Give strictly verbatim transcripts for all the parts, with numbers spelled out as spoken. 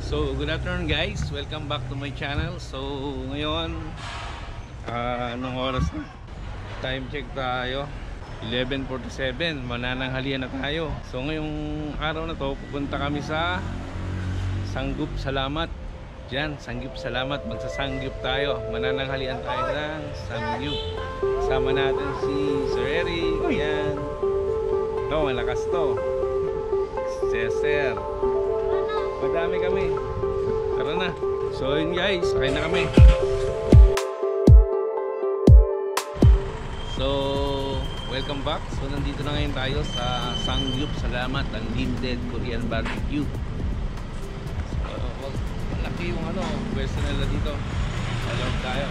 So, good afternoon guys. Welcome back to my channel. So, ngayon uh, anong oras na? Time check tayo. eleven forty-seven. Manananghalian na tayo. So, ngayong araw na to, pupunta kami sa Samgyupsalamat. Diyan, Samgyupsalamat. Magsasangyup tayo. Manananghalian tayo ng Samgyup. Kasama natin si Sir Eric. Yan. Ito, malakas to. Cesar. Madami kami. Tara na. So yun guys, sakay na kami. So, welcome back. So nandito na ngayon tayo sa Samgyupsalamat Unlimited Korean Barbecue. So, malaki yung ano, pwesto nila dito. Alam tayo.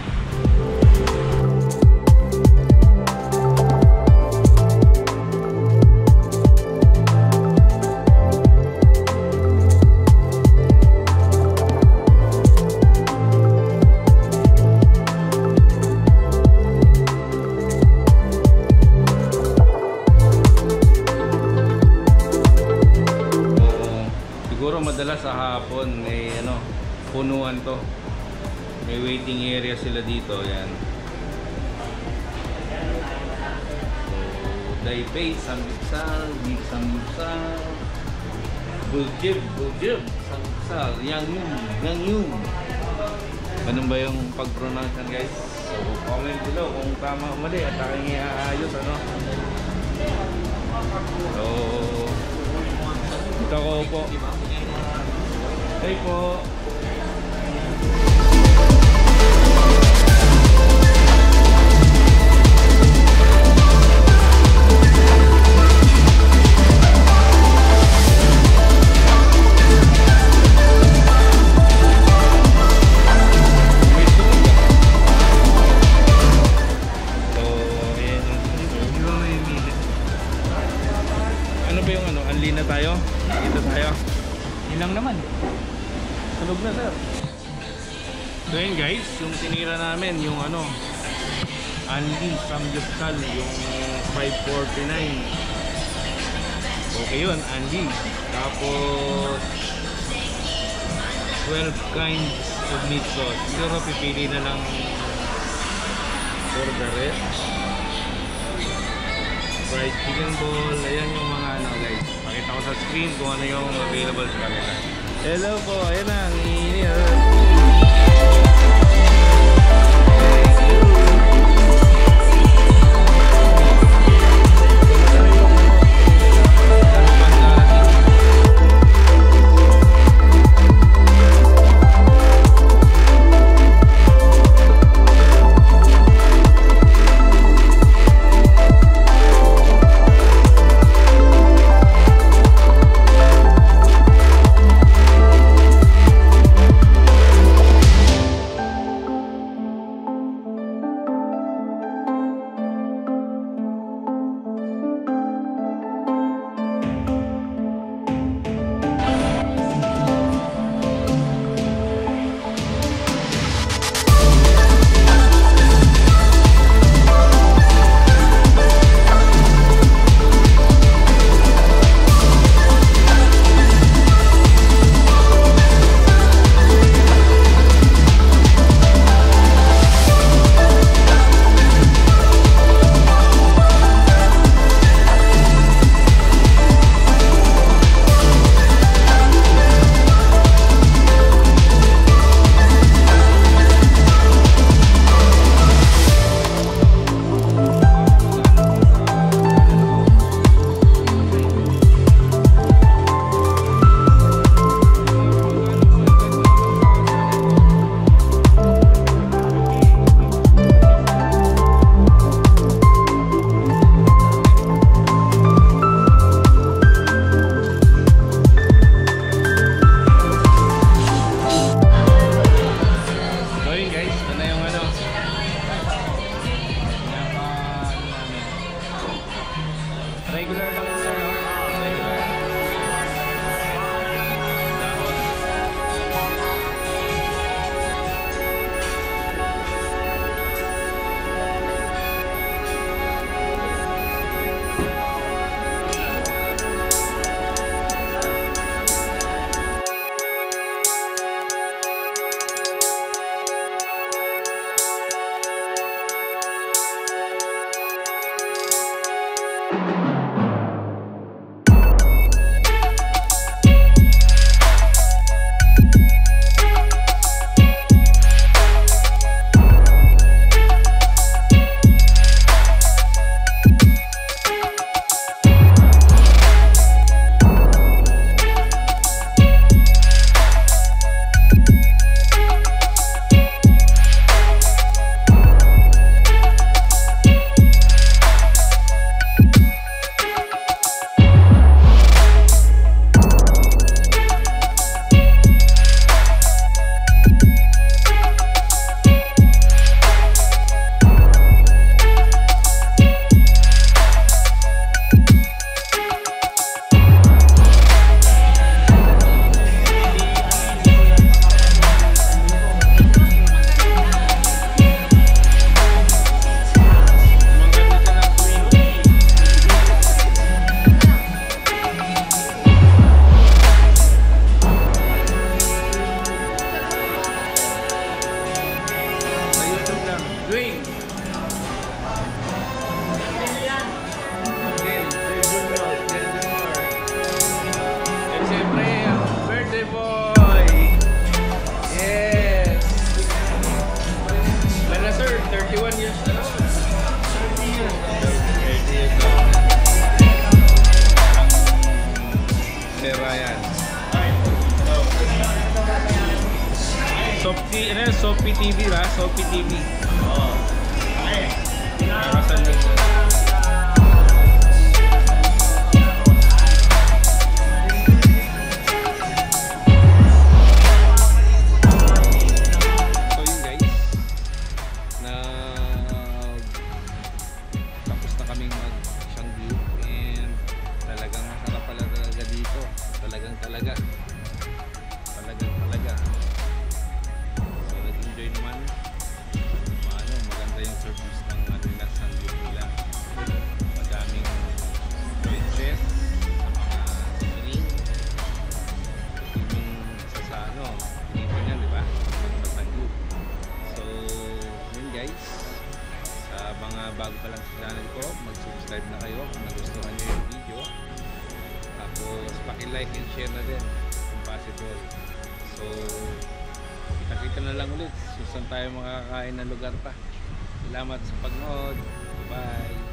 Madalas sa hapon may ano, punuan to. May waiting area sila dito, yan. So, Daipei, Samgyupsal, Big Samgyupsal, Buljib, Buljib, Samgyupsal, Yangyum, Yangyum. Ganun ba yung pag-pronounce guys? So, comment below kung tama o mali at aking iaayos, ano. So, ito ko po. Hey po. Ano ba yung ano? Unli na tayo? Dito tayo? Ilang naman. Tulog na sir. So yun guys, yung tinira namin yung ano Anli Samgyupsal, yung five forty-nine. Okay yun, Anli. Tapos twelve kinds of meat sauce. Siguro pipili na lang for the rest. Fried chicken ball. Ayan yung mga ano guys, pakita ko sa screen kung ano yung available sa kanila. Hello po, ayan na ang init. Soapy T V ba? Soapy T V. Oo. Ay. Nakasan lang. So yun guys, na tapos na kaming mag Samgyup and talagang masarap pala talaga dito. Talagang talaga. Talagang talaga. So nag-enjoy naman. Ano, maganda yung service ng ano nila Samgyup nila. Madaming choices, mga sining. Yung sa sa ano, dito niya, di ba? Mag-Samgyup. So, yun guys. Sa mga bago pa lang sa channel ko, mag-subscribe na kayo kung nagustuhan nyo yung video. Tapos, paki-like and share na din kung possible. So, kita-kita na lang ulit kung saan tayo makakain na lugar pa. Salamat sa pagnood. Bye!